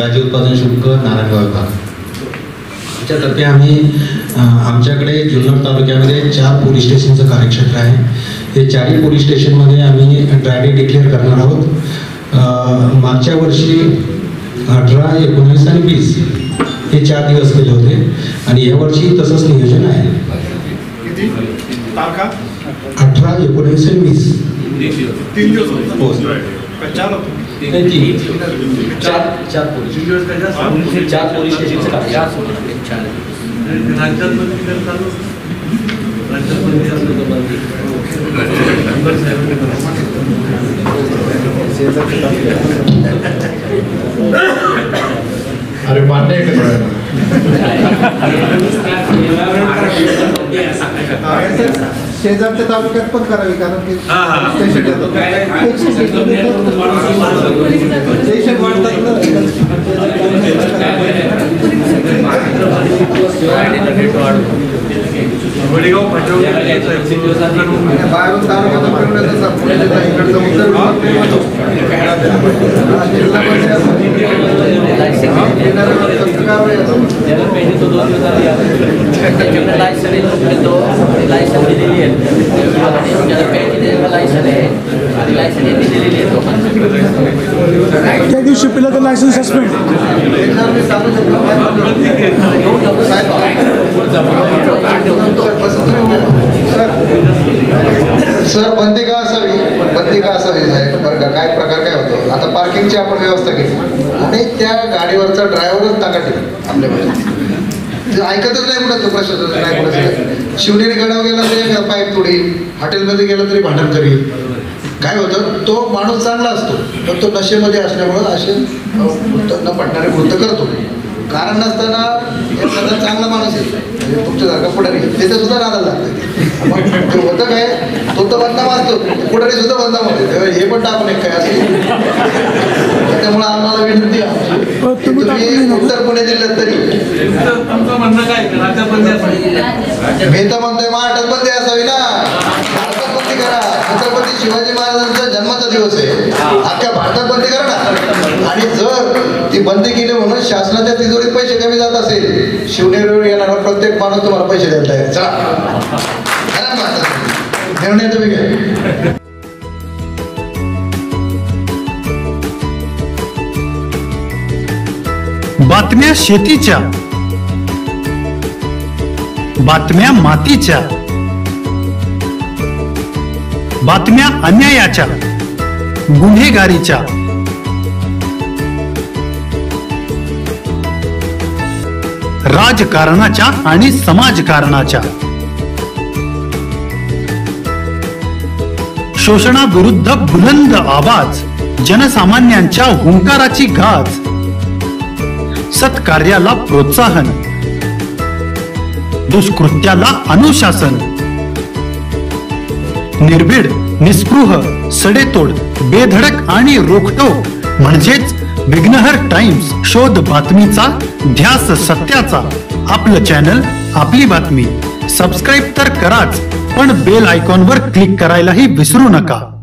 राज्य उत्पादन शुल्क नारायणगाव विभाग याच्यातर्फे आम्ही आमच्याकडे जुन्नर तालुक्यामध्ये 4 पोलीस स्टेशनचं कार्यक्षेत्र आहे. हे 4ही पोलीस स्टेशनमध्ये आम्ही ड्राय डे डिक्लेअर करणार आहोत. मागच्या वर्षी 18, 19 आणि 20 हे 4 दिवस केले होते आणि यावर्षी तसंच नियोजन आहे. 18, 19 आणि 20 3 दिवस हो. 4 पोलीस स्टेशनचं अरे मान्य आहे शेजारच्या तालुक्यात पण करावी कारण की स्टेशन वाढतात बाहेरून त्या दिवशी पिला तर लायसन्स सस्पेंड. सर बंदी का असावी साहेब बरं का. काय प्रकार काय होतो आता पार्किंगची आपण व्यवस्था केली आणि त्या गाडीवरचा ड्रायव्हरच टाका ठेवला आपल्या ऐकतच नाही कुणाचं प्रशासन नाही कुणाचं. शिवनेरी गडावर गेला तरी पाईप तोडी, हॉटेलमध्ये गेला तरी भांडण करी. काय होतं तो माणूस चांगला असतो पण तो नशेमध्ये असल्यामुळं असे न पटणारे कृत्य करतो. कारण नसताना एखादा चांगला माणूस आहे म्हणजे तुमच्यासारखा पुढारी त्याचं सुद्धा नादाला लागतं. मग ते होतं काय तो तर बदनाम असतो, पुढारी सुद्धा बदनाम होते. हे पण टाकून एक काय असेल. त्यामुळे आम्हाला विनंती आहे तुम्ही उत्तर पुणे जिल्ह्यात तरी मी तर म्हणतोय महाराष्ट्रात बंदी असावी ना. भारतात बंदी करा. छत्रपती शिवाजी महाराजांचा जन्माचा दिवस आहे, अख्ख्या भारतात बंदी करा ना. आणि जर ती बंदी केली म्हणून शासनाच्या तिजोरीत पैसे कमी जात असेल, शिवनेरीवर येणारा प्रत्येक माणूस तुम्हाला पैसे द्यायला आहे. चला निर्णय तुम्ही घ्या. बातम्या शेतीच्या, बातम्या मातीच्या, बातम्या अन्यायाच्या, गुन्हेगारीच्या, राजकारणाच्या आणि समाजकारणाच्या, शोषणाविरुद्ध बुलंद आवाज, जनसामान्यांच्या हुंकाराची गाज, सत्कार्याला प्रोत्साहन, दुष्कृत्याला अनुशासन, निर्भीड, निस्पृह, सडेतोड, बेधडक आणि रोखटोक म्हणजेच विघ्नहर टाइम्स. शोध बातमीचा, ध्यास सत्याचा. आपलं चॅनल, आपली बातमी. सबस्क्राईब तर कराच पण बेल आयकॉनवर क्लिक करायलाही विसरू नका.